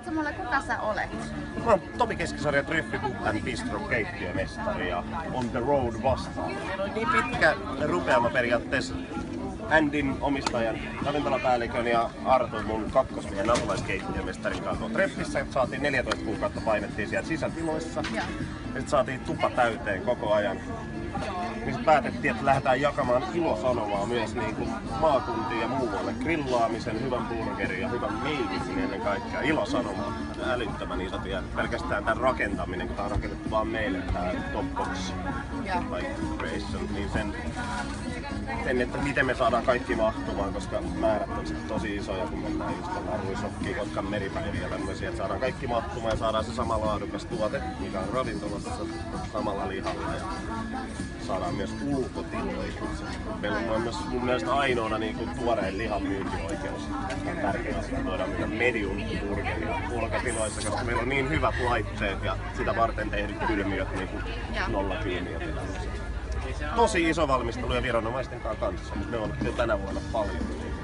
Kerrotko mulle, kuka sä olet? Mä oon Tomi Keskisarja Treffi Pub & Bistro keittiömestari ja On the Road vastaan. Meillä on niin pitkä rupeama periaatteessa Andin omistajan, ravintolapäällikön ja Arto mun kakkosmiehen apulaiskeittiömestarin kanssa Treffissä, että saatiin 14 kuukautta painettiin siellä sisätiloissa. Ja sitten saatiin tupa täyteen koko ajan. Niin sit päätettiin, että lähdetään jakamaan ilosanomaa myös niin kuin maakuntiin ja muualle. Grillaamisen, hyvän burgerin ja hyvän meikin ennen kaikkea. Ilosanomaa. Älyttömän isot ja pelkästään tämän rakentaminen, kun tää on rakennettu vaan meille, tää Top Box Creation, niin sen, että miten me saadaan kaikki mahtumaan, koska määrät on sitten tosi isoja, kun mennään just Ruisrockiin, Kotkan meripäiviä ja tämmöisiä, että saadaan kaikki mahtumaan ja saadaan se sama laadukas tuote, mikä on ravintolassa samalla lihalla. Ja saadaan myös ulkotiloihin. Meillä on myös mun mielestä ainoana niin kuin tuoreen lihan myyntioikeus. On tärkeää tuoda mitä medium burgeria ulkotiloissa, koska meillä on niin hyvät laitteet ja sitä varten tehdyt kylmiöt niin kuin nollakylmiöt. Tosi iso valmistelu ja viranomaisten kanssa, mutta ne on jo tänä vuonna paljon.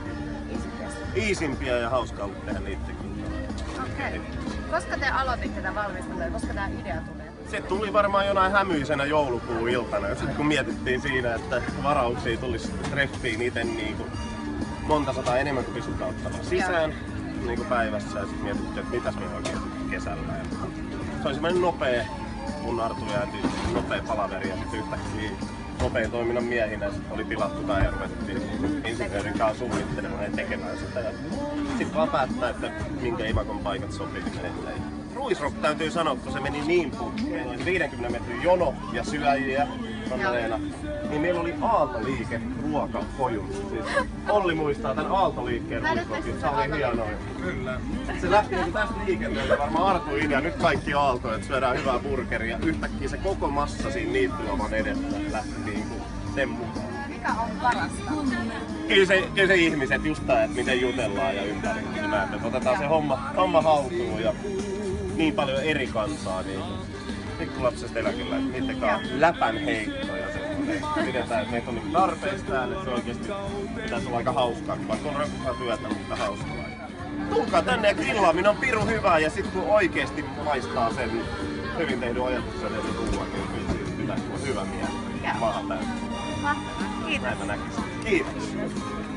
Iisimpiä ja hauskaa ollut tehdä niitäkin. Okei. Koska te aloititte tätä valmistelua ja koska tämä idea tuli? Se tuli varmaan jonain hämyisenä joulukuun iltana, kun mietittiin siinä, että varauksia tulisi Treffiin itse niin kuin monta sataa enemmän kuin pisut ottaa sisään niin kuin päivässä ja sitten mietittiin, että mitäs me oikein kesällä. Ja se oli semmoinen nopea, mun Artu jäätiin nopea palaveri ja sitten yhtäkkiä nopean toiminnan miehinä ja sitten oli tilattu tää ja ruvettiin insinöörin kanssa suunnittelemaan ja tekemään sitä. Ja sitten vaan päättää, että minkä Imakon paikat sopii meille. Ruisrock täytyy sanoa, kun se meni niin putkeen. Meillä oli 50 metrin jono ja syöjiä Anna-Leena. Niin meillä oli aaltoliike ruokakojun. Siis Olli muistaa tän aaltoliikkeen Ruisrockin. Se oli hienoa. Kyllä. Se lähti niin tästä liikenteeltä varmaan Artu idea. Nyt kaikki aaltoja, että syödään hyvää burgeria. Yhtäkkiä se koko massa siinä niittyloman edessä lähti niinku sen mukaan. Mikä on parasta? Kyllä se ihmiset, just tää, että miten jutellaan ja ympäri. Että otetaan se homma haltuun ja niin paljon eri kansaa, niin pikkulapsesta eläkeläistä, niittenkaan läpän heittoja semmoinen. Pidetään, että meitä on niin tarpeeksi täällä, että se oikeesti pitäisi olla aika hauskaa, vaikka on rankkaa työtä, mutta hauskaa. Tulkaa tänne ja grillaaminen on pirun hyvää ja sit kun oikeesti maistaa sen hyvin tehdyn ajatuksen eli ruuan, niin kyllä on hyvä mieli. Maahan täysin. Mahtavaa. Kiitos. Näin mä näkisin. Kiitos.